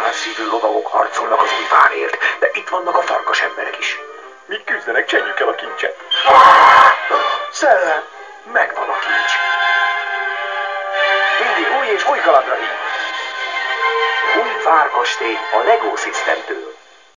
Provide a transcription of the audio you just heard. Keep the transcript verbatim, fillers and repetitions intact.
szívű lovagok harcolnak az új várért, de itt vannak a farkas emberek is. Míg küzdenek, csenjük el a kincset. Szellem, megvan a kincs. Mindig új és új kalandra hív. Új várkastély a Lego Systemtől.